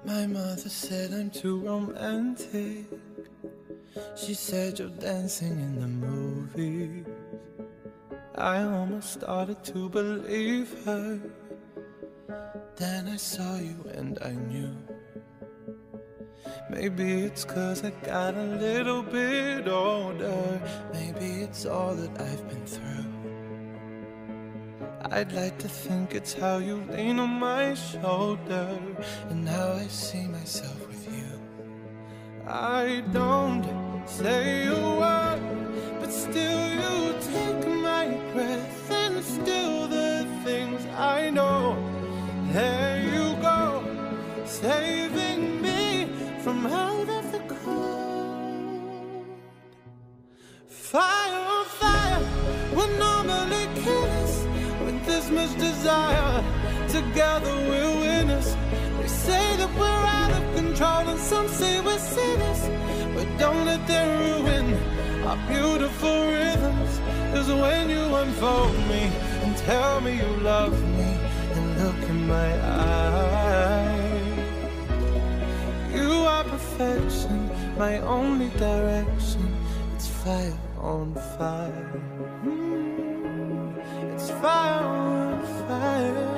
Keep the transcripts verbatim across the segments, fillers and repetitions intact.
My mother said I'm too romantic. She said you're dancing in the movies. I almost started to believe her. Then I saw you and I knew. Maybe it's 'cause I got a little bit older. Maybe it's all that I've been through. I'd like to think it's how you lean on my shoulder and how I see myself with you. I don't say a word, but still you take my breath, and still the things I know. There you go, saving me from out of the cold. Fire on fire, we're normally killers. With this much desire, together we're winners. They say that we're out of control and some say we're sinners, but don't let them ruin our beautiful rhythms. 'Cause when you unfold me and tell me you love me and look in my eyes, you are perfection, my only direction. It's fire on fire. Mm, it's fire on fire.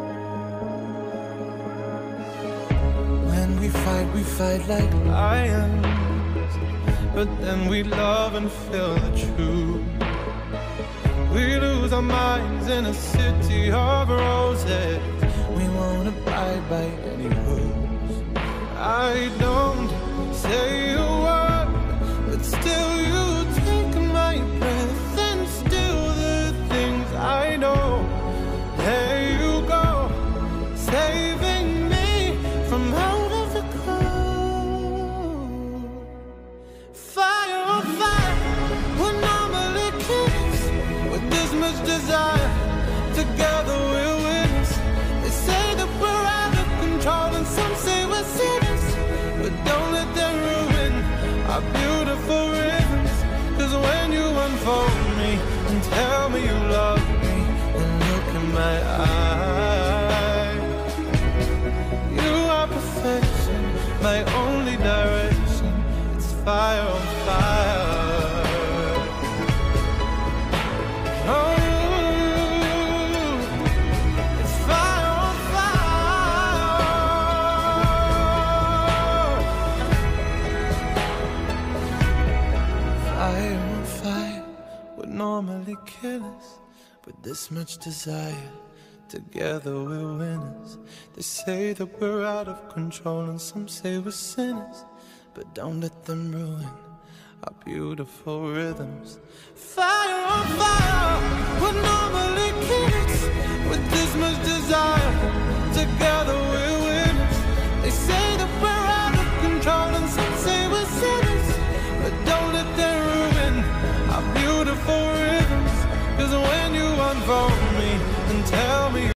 When we fight, we fight like lions, but then we love and feel the truth. We lose our minds in a city of roses. We won't abide by any rules. I don't say a word, but still you take my breath, and still the things I know. There you go, saving me from out of the cold. Fire on fire, we're normally kids. With this much desire, together we're winners. They say that we're out of control and some say we're sinners, but don't let them ruin our beautiful rhythms. 'Cause when you unfold me and tell me you love me and look in my eyes, you are perfection, my only direction. It's fire on fire. Oh, it's fire on fire. Fire on fire would normally kill us, but this much desire, together we're winners. They say that we're out of control and some say we're sinners, but don't let them ruin our beautiful rhythms. Fire on fire, we're normally kids. With this much desire, together we're winners. They say that we're out of control and some say we're sinners, but don't let them ruin our beautiful rhythms. 'Cause when you unfold me and tell me